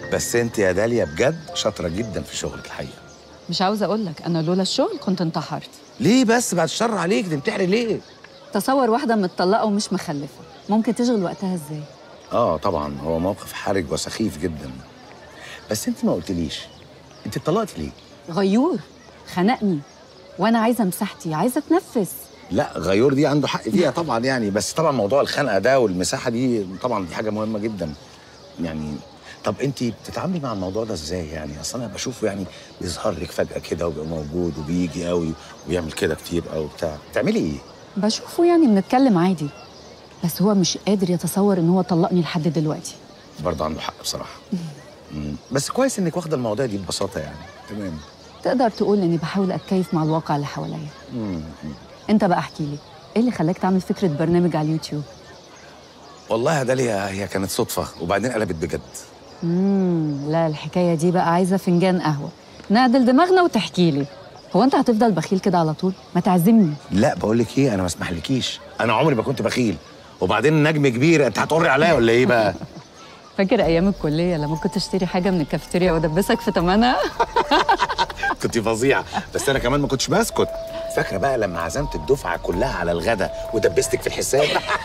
بس انت يا داليا بجد شاطره جدا في شغلك الحقيقه. مش عاوزه اقول لك انا لولا الشغل كنت انتحرت. ليه بس بعد الشر عليك تنتحري ليه؟ تصور واحده متطلقه ومش مخلفه ممكن تشغل وقتها ازاي؟ طبعا هو موقف حرج وسخيف جدا. بس انت ما قلتليش انت اتطلقتي ليه؟ غيور خنقني وانا عايزه مساحتي، عايزه اتنفس. لا غيور دي عنده حق فيها طبعا يعني، بس طبعا موضوع الخنقه ده والمساحه دي طبعا دي حاجه مهمه جدا يعني. طب انت بتتعاملي مع الموضوع ده ازاي يعني؟ اصل انا بشوفه يعني بيظهر لك فجاه كده وبيبقى موجود وبيجي قوي وبيعمل كده كتير قوي بتاع، بتعملي ايه؟ بشوفه يعني بنتكلم عادي، بس هو مش قادر يتصور ان هو طلقني لحد دلوقتي. برضه عنده حق بصراحه. بس كويس انك واخده المواضيع دي ببساطه يعني. تمام. تقدر تقول اني بحاول اتكيف مع الواقع اللي حواليا. انت بقى احكي لي ايه اللي خلاك تعمل فكره برنامج على اليوتيوب؟ والله يا داليا هي كانت صدفه وبعدين قلبت بجد. لا الحكايه دي بقى عايزه فنجان قهوه نعدل دماغنا وتحكي لي. هو انت هتفضل بخيل كده على طول؟ ما تعزمني. لا بقول لك ايه، انا ما اسمحلكيش، انا عمري ما كنت بخيل، وبعدين نجم كبير انت هتقري عليا ولا ايه بقى؟ فاكر ايام الكليه لما كنت اشتري حاجه من الكافيتيريا وادبسك في ثمنها؟ كنت فظيعه، بس انا كمان ما كنتش بسكت. فاكره بقى لما عزمت الدفعه كلها على الغدا ودبستك في الحساب؟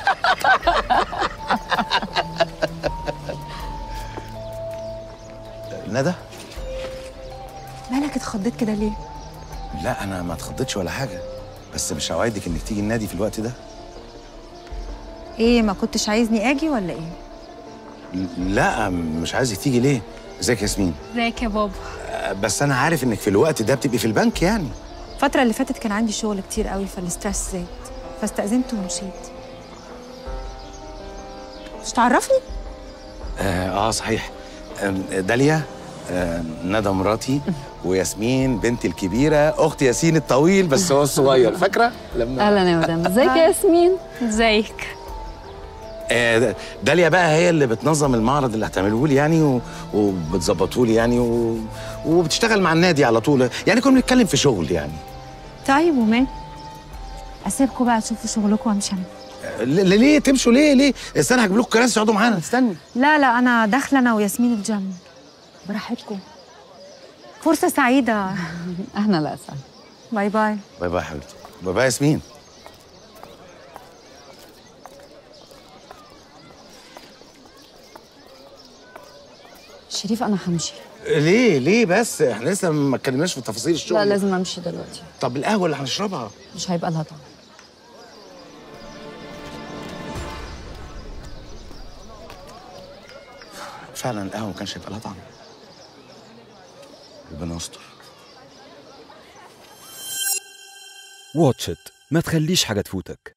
ندى مالك اتخضيت كده ليه؟ لا انا ما اتخضيتش ولا حاجه، بس مش هوعدك انك تيجي النادي في الوقت ده. ايه ما كنتش عايزني اجي ولا ايه؟ لا مش عايزك تيجي. ليه؟ ازيك يا ياسمين؟ ازيك يا بابا؟ بس انا عارف انك في الوقت ده بتبقي في البنك يعني. الفترة اللي فاتت كان عندي شغل كتير قوي فالاسترس زاد فاستأذنت ومشيت. مش تعرفني؟ صحيح. داليا ندى مراتي وياسمين بنتي الكبيره اخت ياسين الطويل بس هو الصغير. فاكره لما اهلا يا مدام. ازيك يا ياسمين؟ ازيك؟ داليا بقى هي اللي بتنظم المعرض اللي هتعمله لي يعني وبتظبطه لي يعني وبتشتغل مع النادي على طول يعني. كنا بنتكلم في شغل يعني. طيب ومال؟ اسيبكم بقى تشوفوا شغلكم وامشي انا. ليه تمشوا؟ ليه استنى هجيب لكم كراسي تقعدوا معانا. استني. لا انا داخله انا وياسمين الجيم. براحتكم. فرصه سعيده. اهلا لا اسال. باي باي. باي باي حبيبتي. باي باي ياسمين. شريف انا همشي. ليه بس؟ احنا لسه ما اتكلمناش في تفاصيل الشغل. لا لازم امشي دلوقتي. طب القهوه اللي هنشربها مش هيبقى لها طعم. فعلا القهوه ما كانش هيبقى لها طعم. ربنا يستر. واتش إت، ما تخليش حاجة تفوتك.